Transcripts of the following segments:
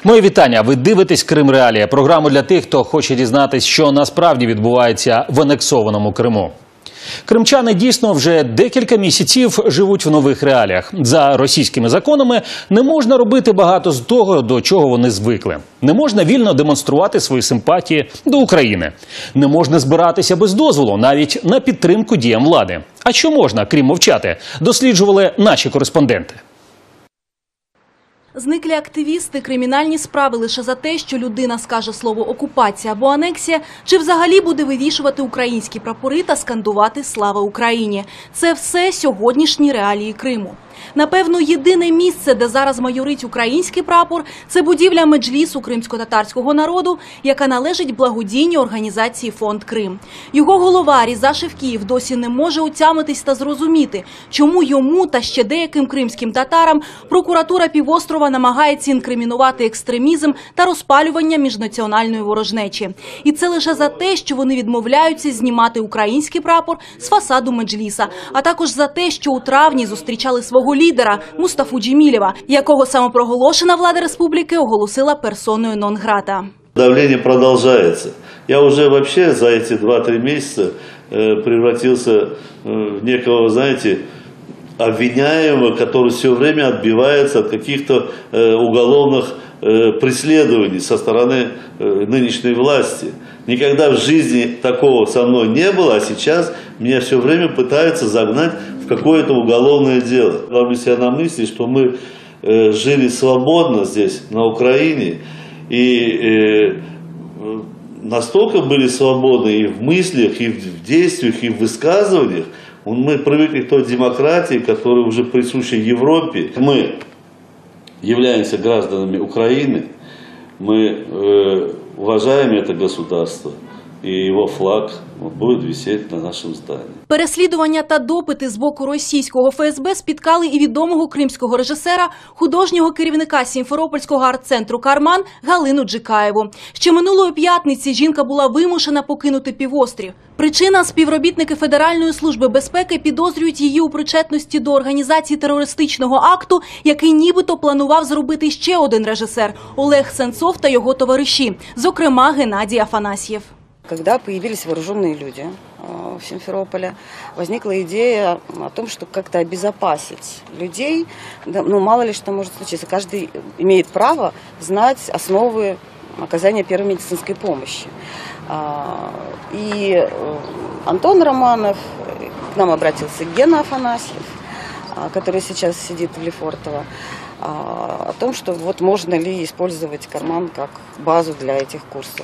Моє вітання. Ви дивитесь «Крим Реалії» – програму для тих, хто хоче дізнатись, що насправді відбувається в анексованому Криму. Кримчани дійсно вже декілька місяців живуть в нових реаліях. За російськими законами не можна робити багато з того, до чого вони звикли. Не можна вільно демонструвати свої симпатії до України. Не можна збиратися без дозволу, навіть на підтримку діям влади. А що можна, крім мовчати, досліджували наші кореспонденти. Зниклі активісти, кримінальні справи лише за те, що людина скаже слово «окупація» або «анексія», чи взагалі буде вивішувати українські прапори та скандувати «Слава Україні». Це все сьогоднішні реалії Криму. Напевно, єдине місце, де зараз майорить український прапор – це будівля Меджлісу кримсько-татарського народу, яка належить благодійній організації «Фонд Крим». Його голова Різа Шевкіїв досі не може отямитись та зрозуміти, чому йому та ще деяким кримським татарам прокуратура півострова намагається інкримінувати екстремізм та розпалювання міжнаціональної ворожнечі. І це лише за те, що вони відмовляються знімати український прапор з фасаду Меджліса, а також за те, що у травні зустрічали свого лідера Мустафу Джемілєва, якого самопроголошена влада республіки оголосила персоною нон-грата. Давление продолжается. Я уже вообще за эти 2-3 месяца превратился в некого, знаете, обвиняемого, который все время отбивается от каких-то уголовных преследований со стороны нынешней власти. Никогда в жизни такого со мной не было, а сейчас меня все время пытаются загнать в какое-то уголовное дело. Ловлю себя на мысли, что мы жили свободно здесь, на Украине, и настолько были свободны и в мыслях, и в действиях, и в высказываниях. Мы привыкли к той демократии, которая уже присуща Европе. Мы являемся гражданами Украины, мы уважаем это государство, и его флаг будет висеть на нашем здании. Переслідування та допити з боку російського ФСБ спіткали і відомого кримського режисера, художнього керівника Сімферопольського арт-центру «Карман» Галину Джикаєву. Ще минулої п'ятниці жінка була вимушена покинути півострів. Причина – співробітники Федеральної служби безпеки підозрюють її у причетності до організації терористичного акту, який нібито планував зробити ще один режисер – Олег Сенцов та його товариші, зокрема Геннадій Афанасьєв. Когда появились вооруженные люди в Симферополе, возникла идея о том, что как-то обезопасить людей. Ну, мало ли что может случиться. Каждый имеет право знать основы оказания первой медицинской помощи. И Антон Романов, к нам обратился Гена Афанасьев, который сейчас сидит в Лефортово, о том, что вот можно ли использовать «Карман» как базу для этих курсов.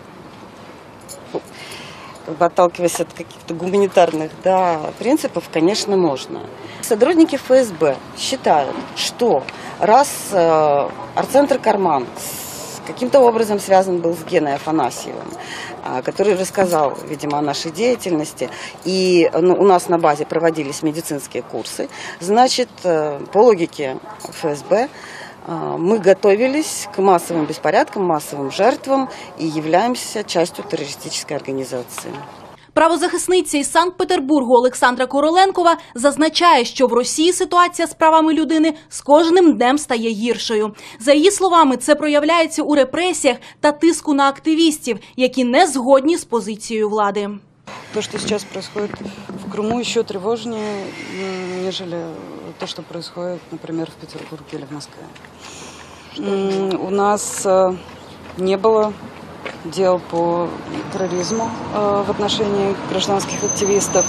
Отталкиваясь от каких-то гуманитарных принципов, конечно, можно. Сотрудники ФСБ считают, что раз арт-центр «Карман» каким-то образом связан был с Геной Афанасьевым, который рассказал, видимо, о нашей деятельности, и у нас на базе проводились медицинские курсы, значит, по логике ФСБ, мы готовились к массовым беспорядкам, массовым жертвам и являемся частью террористической организации. Правозахисниця із Санкт-Петербургу Олександра Короленкова зазначає, що в Росії ситуація з правами людини з кожним днем стає гіршою. За її словами, це проявляється у репресіях та тиску на активістів, які не згодні з позицією влади. То, что сейчас происходит в Крыму, еще тревожнее, нежели то, что происходит, например, в Петербурге или в Москве. У нас не было дел по терроризму в отношении гражданских активистов.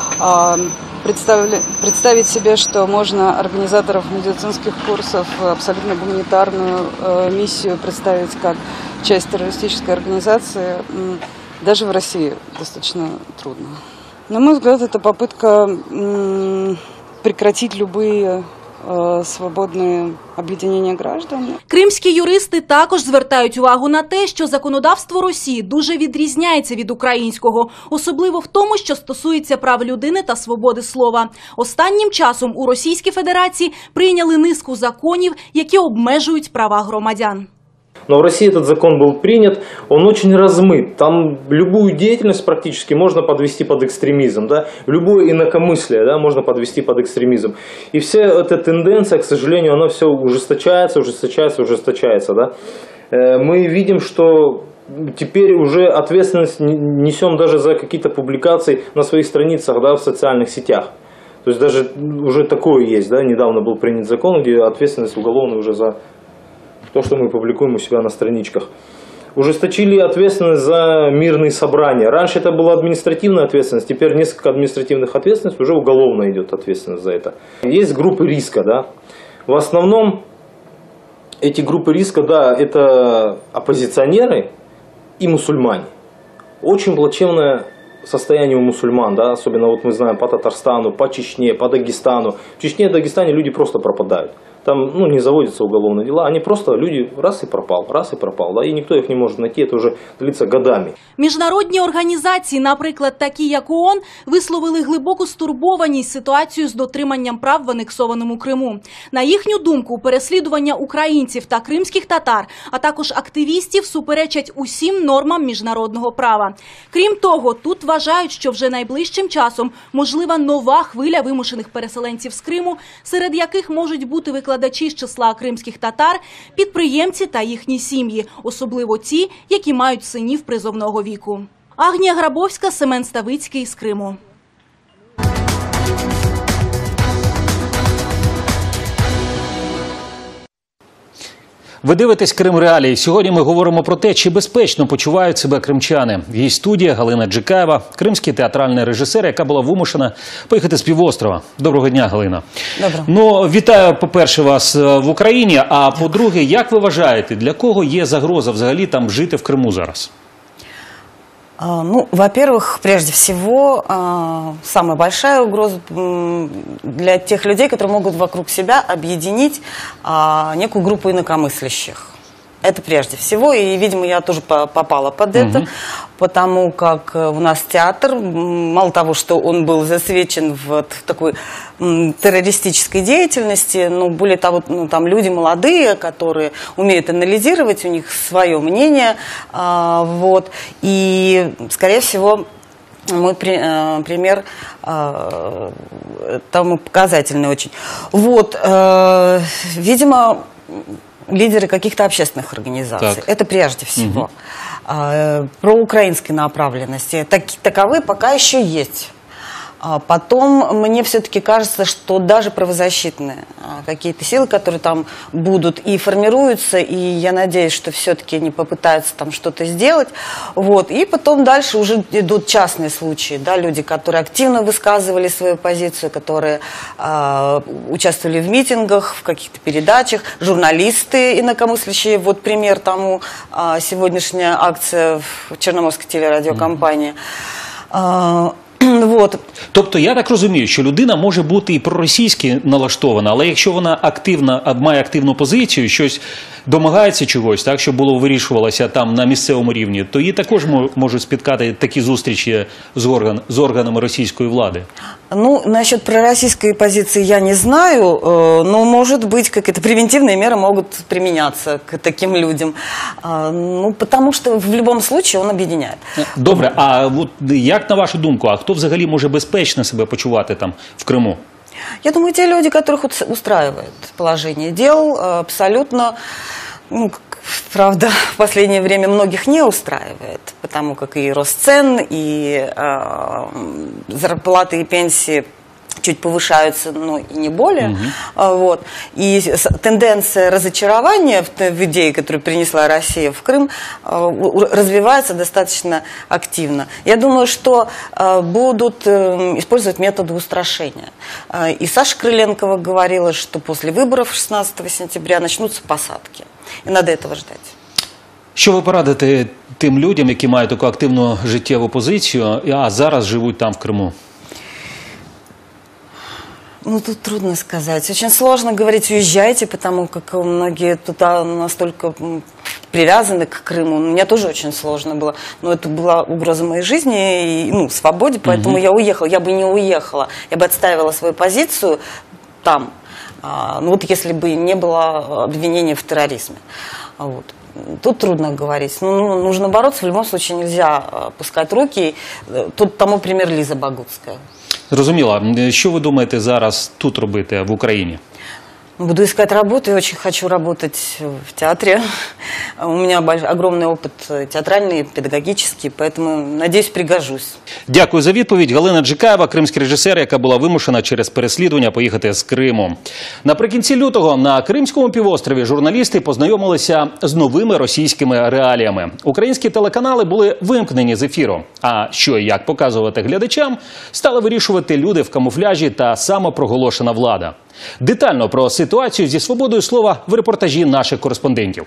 Представить себе, что можно организаторов медицинских курсов абсолютно гуманитарную миссию представить как часть террористической организации, даже в России достаточно трудно. На мой взгляд, это попытка прекратить любые свободне об'єднання граждан. Кримські юристи також звертають увагу на те, що законодавство Росії дуже відрізняється від українського, особливо в тому, що стосується прав людини та свободи слова. Останнім часом у Російській Федерації прийняли низку законів, які обмежують права громадян. Но в России этот закон был принят, он очень размыт. Там любую деятельность практически можно подвести под экстремизм, да? Любое инакомыслие, да, можно подвести под экстремизм. И вся эта тенденция, к сожалению, она все ужесточается, да? Мы видим, что теперь уже ответственность несем даже за какие-то публикации на своих страницах, да, в социальных сетях. То есть даже уже такое есть, да, недавно был принят закон, где ответственность уголовная уже за то, что мы публикуем у себя на страничках. Ужесточили ответственность за мирные собрания. Раньше это была административная ответственность, теперь несколько административных ответственностей, уже уголовно идет ответственность за это. Есть группы риска, да. В основном эти группы риска, да, это оппозиционеры и мусульмане. Очень плачевное состояние у мусульман, да, особенно вот мы знаем по Татарстану, по Чечне, по Дагестану. В Чечне и Дагестане люди просто пропадают. Там не заводятся уголовные дела, они просто, люди раз и пропал, да, и никто их не может найти, это уже длится годами. Міжнародні організації, наприклад, такі як ООН, висловили глибоку стурбованість ситуацією з дотриманням прав в анексованому Криму. На їхню думку, переслідування українців та кримських татар, а також активістів суперечать усім нормам міжнародного права. Крім того, тут вважають, що вже найближчим часом можлива нова хвиля вимушених переселенців з Криму, серед яких можуть бути викладачі з числа кримських татар, підприємці та їхні сім'ї, особливо ті, які мають синів призовного віку. Агнія Грабовська, Семен Ставицький з Криму. Ви дивитесь «Крим Реалії». Сьогодні ми говоримо про те, чи безпечно почувають себе кримчани. В її студії Галина Джикаєва, кримський театральний режисер, яка була вимушена поїхати з півострова. Доброго дня, Галина. Доброго. Вітаю, по-перше, вас в Україні, а по-друге, як ви вважаєте, для кого є загроза взагалі там жити в Криму зараз? Во-первых, прежде всего, самая большая угроза для тех людей, которые могут вокруг себя объединить некую группу инакомыслящих. Это прежде всего, и, видимо, я тоже попала под это, потому как у нас театр, мало того, что он был засвечен в такой террористической деятельности, но более того, там люди молодые, которые умеют анализировать, у них свое мнение, вот, и, скорее всего, мой пример тому показательный очень. Вот, видимо, лидеры каких-то общественных организаций. Так. Это прежде всего. Проукраинской направленности. Таковые пока еще есть. Потом мне все-таки кажется, что даже правозащитные какие-то силы, которые там будут и формируются, и я надеюсь, что все-таки они попытаются там что-то сделать. Вот. И потом дальше уже идут частные случаи, да, люди, которые активно высказывали свою позицию, которые участвовали в митингах, в каких-то передачах, журналисты инакомыслящие. Вот пример тому сегодняшняя акция в Черноморской телерадиокомпании. Вот. Тобто, я так розумію, що людина може бути і проросійськи налаштована, але якщо вона має активну позицію, щось домагається чогось, так, щоб було вирішувалося там на місцевому рівні, то її також можуть спіткати такі зустрічі з органами російської влади. Насчет пророссийской позиции я не знаю, но, может быть, какие-то превентивные меры могут применяться к таким людям. Потому что в любом случае он объединяет. Добре, а от як на вашу думку, а хто взагалі може безпечно себе почувати там в Криму? Я думаю, те люди, которых устраивает положение дел, абсолютно, правда, в последнее время многих не устраивает, потому как и рост цен, и зарплаты и пенсии чуть повышаются, но и не более. Вот. И тенденция разочарования в идее, которую принесла Россия в Крым, развивается достаточно активно. Я думаю, что будут использовать методы устрашения. И Саша Крыленкова говорила, что после выборов 16 сентября начнутся посадки. І надо этого ждать. Що ви порадите тим людям, які мають таку активну життєву позицію, а зараз живуть там в Криму? Тут трудно сказать. Очень сложно говорить «уезжайте», потому как многие туда настолько привязаны к Крыму. Мне тоже очень сложно было. Но это была угроза моей жизни и свободе, поэтому я уехала. Я бы не уехала. Я бы отстаивала свою позицию там. Если бы не было обвинения в терроризме. Вот. тут трудно говорить. Ну, нужно бороться, в любом случае нельзя опускать руки. Тут тому пример Лиза Богутская. Зрозуміло. Що ви думаєте зараз тут робити в Україні? Буду искать работу и очень хочу работать в театре. У меня огромный опыт театральный, педагогический, поэтому, надеюсь, пригожусь. Дякую за відповідь. Галина Джикаєва, кримський режисер, яка була вимушена через переслідування поїхати з Криму. Наприкінці лютого на Кримському півострові журналісти познайомилися з новими російськими реаліями. Українські телеканали були вимкнені з ефіру. А що і як показувати глядачам, стали вирішувати люди в камуфляжі та самопроголошена влада. Детально про ситуацію зі свободою слова в репортажі наших кореспондентів.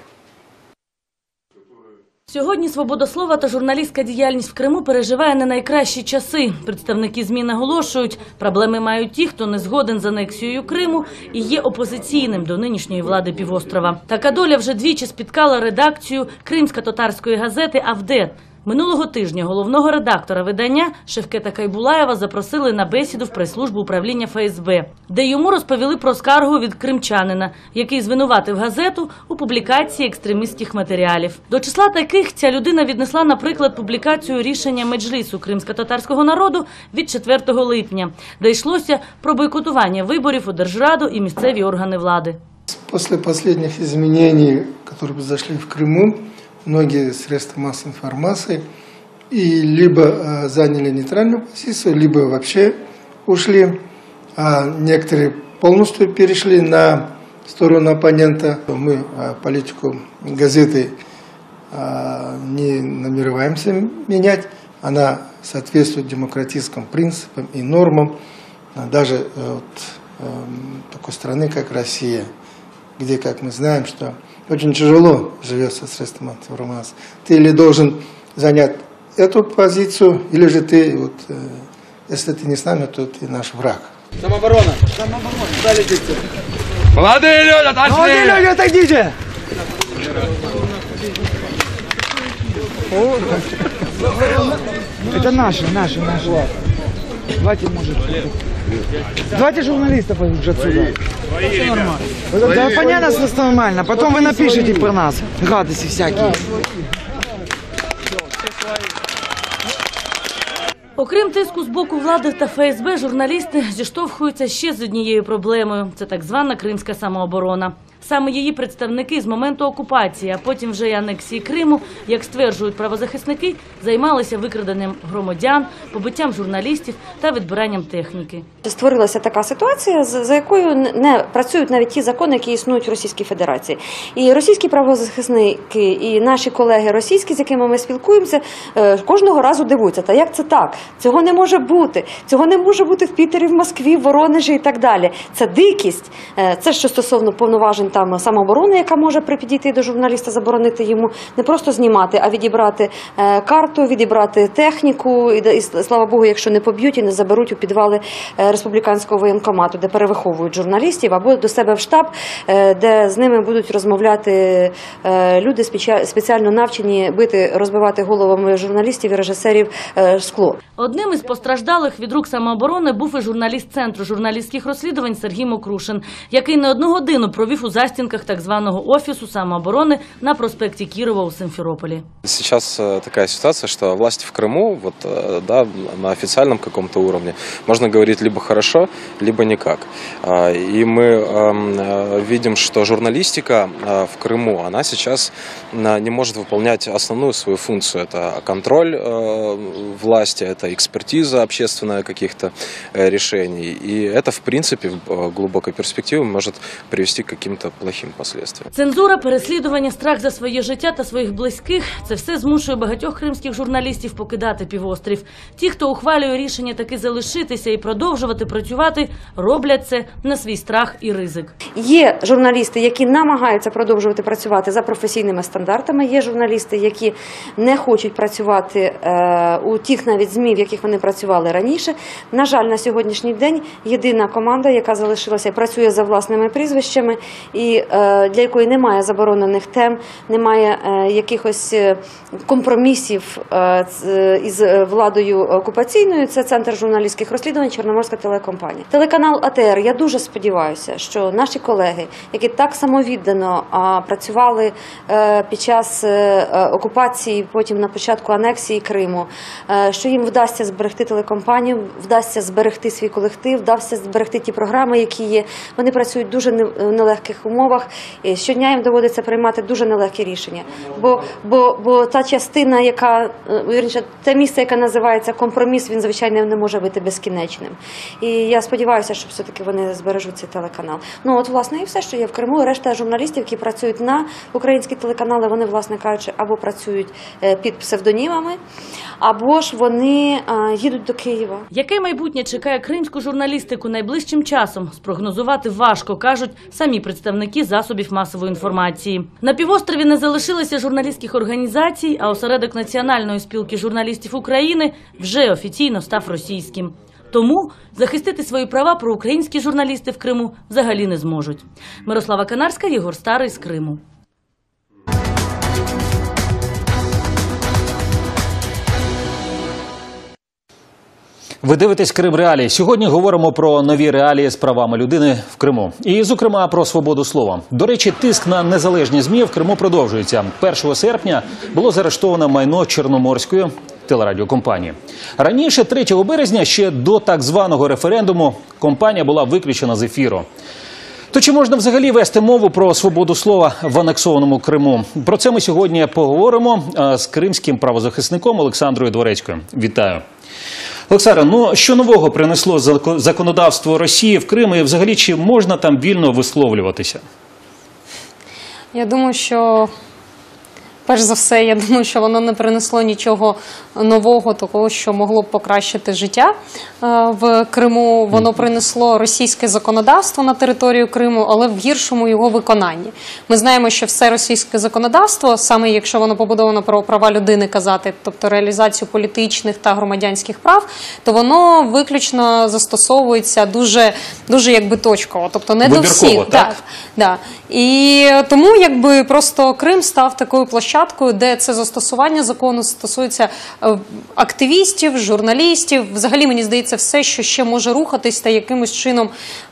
Сьогодні свобода слова та журналістська діяльність в Криму переживає не найкращі часи. Представники ЗМІ наголошують, проблеми мають ті, хто не згоден з анексією Криму і є опозиційним до нинішньої влади півострова. Така доля вже двічі спіткала редакцію кримсько-татарської газети «Авдет». Минулого тижня головного редактора видання Шевкета Кайбулаєва запросили на бесіду в прес-службу управління ФСБ, де йому розповіли про скаргу від кримчанина, який звинуватив газету у публікації екстремістських матеріалів. До числа таких ця людина віднесла, наприклад, публікацію рішення Меджлісу кримсько-татарського народу від 4 липня, де йшлося про бойкотування виборів у Держраду і місцеві органи влади. Після останніх змін, які произошли в Криму, многие средства массовой информации и либо заняли нейтральную позицию, либо вообще ушли, а некоторые полностью перешли на сторону оппонента. Мы политику газеты не намереваемся менять, она соответствует демократическим принципам и нормам даже такой страны, как Россия, где, как мы знаем, что очень тяжело живется средством информации. Ты или должен занять эту позицию, или же ты, вот, если ты не с нами, то ты наш враг. Самооборона! Самооборона! Куда летите? Молодые люди, отошли! Молодые люди, отойдите! Это наши. Давайте, может, давайте журналистов уже отсюда. Все нормально. Да, понятно, что нормально. Потом вы напишите про нас. Гадости всякие. Окрім тиску з боку влади та ФСБ, журналісти зіштовхуються ще з однією проблемою – це так звана кримська самооборона. Саме її представники з моменту окупації, а потім вже й анексії Криму, як стверджують правозахисники, займалися викраденням громадян, побиттям журналістів та відбиранням техніки. Створилася така ситуація, за якою не працюють навіть ті закони, які існують в Російській Федерації. І російські правозахисники, і наші колеги російські, з якими ми спілкуємося, кожного разу дивуються, та як це так? Цього не може бути. Цього не може бути в Пітері, в Москві, в Воронежі і так далі. Це дикість. Це що стосовно повноважень там самооборони, яка може підійти до журналіста, заборонити йому не просто знімати, а відібрати карту, відібрати техніку. І слава Богу, якщо не поб'ють і не заберуть у підвали республіканського воєнкомату, де перевиховують журналістів, або до себе в штаб, де з ними будуть розмовляти люди, спеціально навчені бити, розбивати головами журналістів і режисерів скло. Одним із постраждалих від рук самооборони був і журналіст Центру журналістських розслідувань Сергій Мокрушин, який не одну годину провів у застінках так званого офісу самооборони на проспекті Кирова у Симферополі. Сейчас такая ситуация, что власти в Крыму, вот, да, на официальном каком-то уровне, можно говорить либо хорошо, либо никак. И мы видим, что журналистика в Крыму, она сейчас не может выполнять основную свою функцию. Это контроль власти, это экспертиза общественная каких-то решений. И это, в принципе, в глубокой перспективе может привести к каким-то плохим последствиям. Цензура, переслідування, страх за своє життя та своїх близьких – це все змушує багатьох кримських журналістів покидати півострів. Ті, хто ухвалює рішення таки залишитися і продовжувати працювати, роблять це на свій страх і ризик. Є журналісти, які намагаються продовжувати працювати за професійними стандартами, є журналісти, які не хочуть працювати у тих навіть ЗМІ, в яких вони працювали раніше. На жаль, на сьогоднішній день єдина команда, яка залишилася, працює за власними прізвищами і для якої немає заборонених тем, немає якихось компромісів із владою окупаційною. Це Центр журналістських розслідувань, Чорноморська телекомпанія. Телеканал АТР, я дуже сподіваюся, що наші колеги, які так самовіддано працювали під час окупації, потім на початку анексії Криму, що їм вдасться зберегти телекомпанію, вдасться зберегти свій колектив, вдасться зберегти ті програми, які є. Вони працюють в дуже нелегких умовах, і щодня їм доводиться приймати дуже нелегкі рішення. Бо та частина, яка, вірніше, те місце, яке називається компроміс, він, звичайно, не може бути безкінечним. І я сподіваюся, що все-таки вони збережуть цей телеканал. Ну, от, власне, і все, що є в Криму. Решта журналістів, які працюють на українські телеканали, вони, власне кажучи, або працюють під псевдонімами, або ж вони їдуть до Києва. Яке майбутнє чекає кримську журналістику найближчим часом, спрогнозувати важко, кажуть самі представники засобів масової інформації. На півострові не залишилося журналістських організацій, а осередок Національної спілки журналістів України вже офіційно став російським. Тому захистити свої права проукраїнські журналісти в Криму взагалі не зможуть. Мирослава Канарська, Єгор Старий з Криму. Ви дивитесь «Крим Реалії». Сьогодні говоримо про нові реалії з правами людини в Криму. І, зокрема, про свободу слова. До речі, тиск на незалежні ЗМІ в Криму продовжується. 1 серпня було заарештовано майно Чорноморської телерадіокомпанії. Раніше, 3 березня, ще до так званого референдуму, компанія була виключена з ефіру. То чи можна взагалі вести мову про свободу слова в анексованому Криму? Про це ми сьогодні поговоримо з кримським правозахисником Олександрою Дворецькою. Вітаю. Олександра, ну що нового принесло законодавство Росії в Крим і взагалі чи можна там вільно висловлюватися? Я думаю, що перш за все, я думаю, що воно не принесло нічого нового, такого, що могло б покращити життя в Криму. Воно принесло російське законодавство на територію Криму, але в гіршому його виконанні. Ми знаємо, що все російське законодавство, саме якщо воно побудовано про права людини казати, тобто реалізацію політичних та громадянських прав, то воно виключно застосовується дуже якби точково, тобто не до всіх. Так? Да. І тому якби просто Крим став такою площадкою, де це застосування закону стосується активістів, журналістів, взагалі, мені здається, все, що ще може рухатись та якимось чином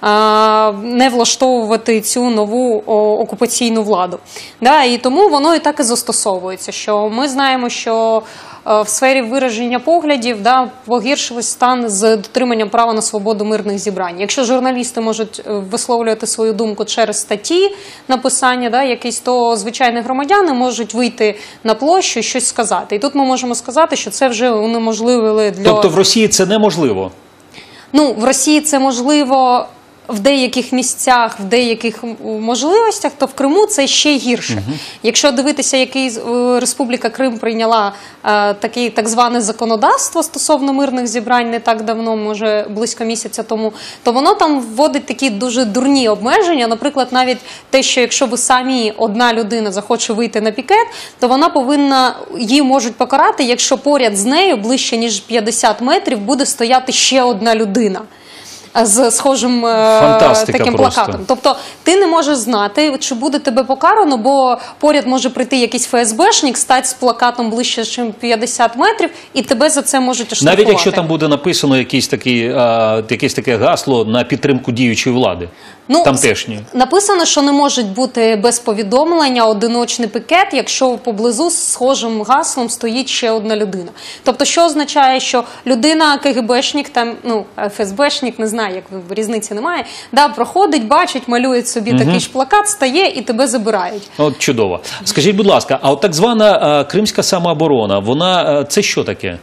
не влаштовувати цю нову окупаційну владу. Да, і тому воно і так і застосовується, що ми знаємо, що в сфері вираження поглядів погіршився стан з дотриманням права на свободу мирних зібрань. Якщо журналісти можуть висловлювати свою думку через статті, написання, якісь, то звичайні громадяни можуть вийти на площу і щось сказати. І тут ми можемо сказати, що це вже унеможливили для... Тобто в Росії це неможливо? Ну, в Росії це можливо в деяких місцях, в деяких можливостях, то в Криму це ще гірше. Якщо дивитися, який Республіка Крим прийняла таке так зване законодавство стосовно мирних зібрань не так давно, може близько місяця тому, то воно там вводить такі дуже дурні обмеження. Наприклад, навіть те, що якщо ви самі, одна людина захоче вийти на пікет, то вона повинна, її можуть покарати, якщо поряд з нею ближче ніж 50 метрів буде стояти ще одна людина з схожим таким плакатом. Тобто ти не можеш знати, чи буде тебе покарано, бо поряд може прийти якийсь ФСБшник, стати з плакатом ближче, ніж 50 метрів, і тебе за це можуть оштрафувати. Навіть якщо там буде написано якесь таке гасло на підтримку діючої влади? Тамтешні. Написано, що не може бути без повідомлення одиночний пікет, якщо поблизу з схожим гаслом стоїть ще одна людина. Тобто, що означає, що людина, КГБшник, там, ФСБшник, не знаю, як різниці немає, проходить, бачить, малює собі такий ж плакат, стає і тебе забирають. От чудово. Скажіть, будь ласка, а от так звана кримська самооборона, вона це що таке?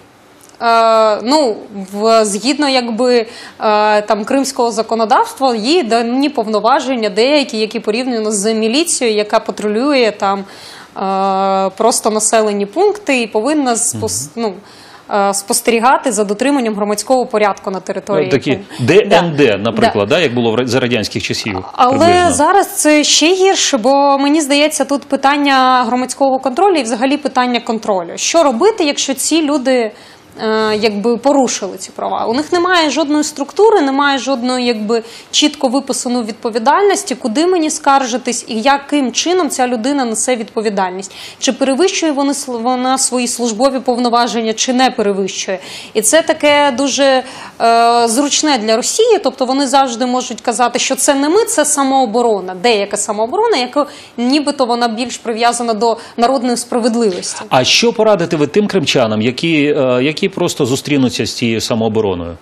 Згідно там кримського законодавства, є дані повноваження деякі, які порівняно з міліцією, яка патрулює там просто населені пункти і повинна спостерігати за дотриманням громадського порядку на території. Такі ДНД, наприклад, як було за радянських часів. Але зараз це ще гірше, бо мені здається, тут питання громадського контролю і взагалі питання контролю. Що робити, якщо ці люди якби порушили ці права. У них немає жодної структури, немає жодної якби чітко виписаної відповідальності, куди мені скаржитись і яким чином ця людина несе відповідальність. Чи перевищує вона свої службові повноваження, чи не перевищує. І це таке дуже зручне для Росії, тобто вони завжди можуть казати, що це не ми, це самооборона, деяка самооборона, яка нібито вона більш прив'язана до народної справедливості. А що порадити ви тим кримчанам, які просто зустрінуться з цією самообороною?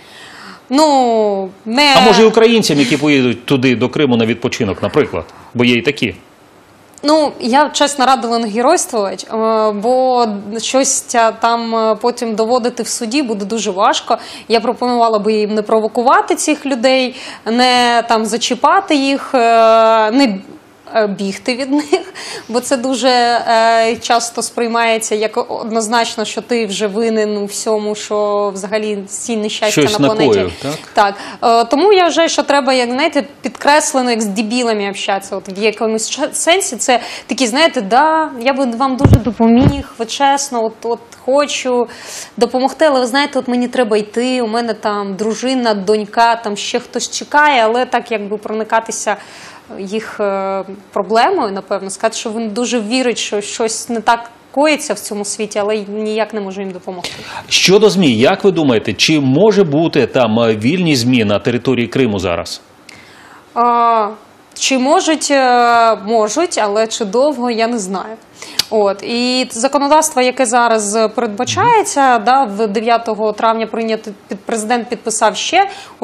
А може і українцям, які поїдуть туди, до Криму на відпочинок, наприклад? Бо є і такі. Я б, чесно, радила не геройствувати, бо щось там потім доводити в суді буде дуже важко. Я пропонувала би їм не провокувати цих людей, не там зачіпати їх, не бігти від них, бо це дуже часто сприймається як однозначно, що ти вже винен у всьому, що взагалі всі нещастя на планеті. Накоїв, так? Так. Тому я вважаю, що треба, як, знаєте, підкреслено, як з дебілами общатися. От в якомусь сенсі це такі, знаєте, я би вам дуже допоміг, ви чесно, от хочу допомогти, але ви знаєте, от мені треба йти, у мене там дружина, донька, там ще хтось чекає, але так якби проникатися їх проблемою, напевно, сказати, що він дуже вірить, що щось не так коїться в цьому світі, але ніяк не може їм допомогти. Щодо ЗМІ, як ви думаєте, чи може бути там вільні ЗМІ на території Криму зараз? Чи можуть, але чи довго, я не знаю. І законодавство, яке зараз передбачається, в 9 травня президент підписав ще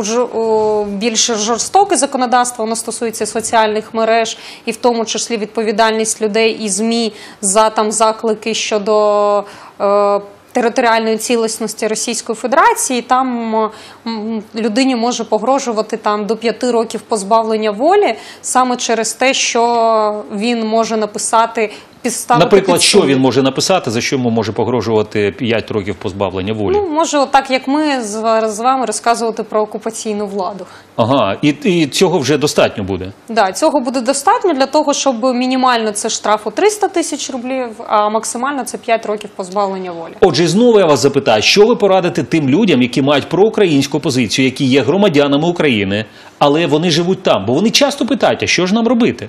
більш жорстоке законодавство, воно стосується соціальних мереж і в тому числі відповідальність людей і ЗМІ за заклики щодо територіальної цілісності Російської Федерації. Там людині може погрожувати до 5 років позбавлення волі саме через те, що він може написати. Наприклад, що він може написати, за що йому може погрожувати 5 років позбавлення волі? Може, отак, як ми з вами розказувати про окупаційну владу. Ага, і цього вже достатньо буде? Так, цього буде достатньо для того, щоб мінімально це штраф у 300 тисяч рублів, а максимально це 5 років позбавлення волі. Отже, знову я вас запитаю, що ви порадите тим людям, які мають проукраїнську позицію, які є громадянами України, але вони живуть там? Бо вони часто питають, а що ж нам робити?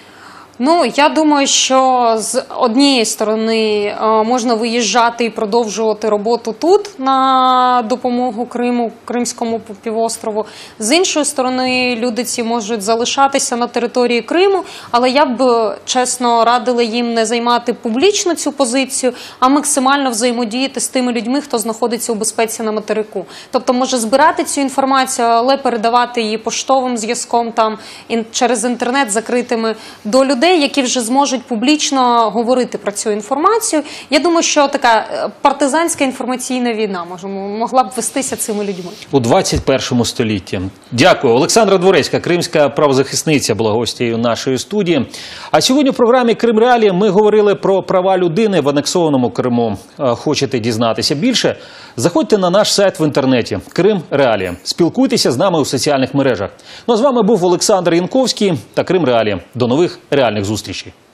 Я думаю, що з однієї сторони можна виїжджати і продовжувати роботу тут на допомогу Криму, Кримському півострову. З іншої сторони, люди ці можуть залишатися на території Криму, але я б, чесно, радила їм не займати публічно цю позицію, а максимально взаємодіяти з тими людьми, хто знаходиться у безпеці на материку. Тобто, може збирати цю інформацію, але передавати її поштовим зв'язком через інтернет закритими до людей, які вже зможуть публічно говорити про цю інформацію. Я думаю, що така партизанська інформаційна війна могла б вестися цими людьми. У 21 столітті. Дякую. Олександра Дворецька, кримська правозахисниця, була гостею нашої студії. А сьогодні в програмі «Крим Реалії» ми говорили про права людини в анексованому Криму. Хочете дізнатися більше? Заходьте на наш сайт в інтернеті «Крим Реалії». Спілкуйтеся з нами у соціальних мережах. А з вами був Олександр Янковський та «Крим Реалії». До нових реальних зустрічей.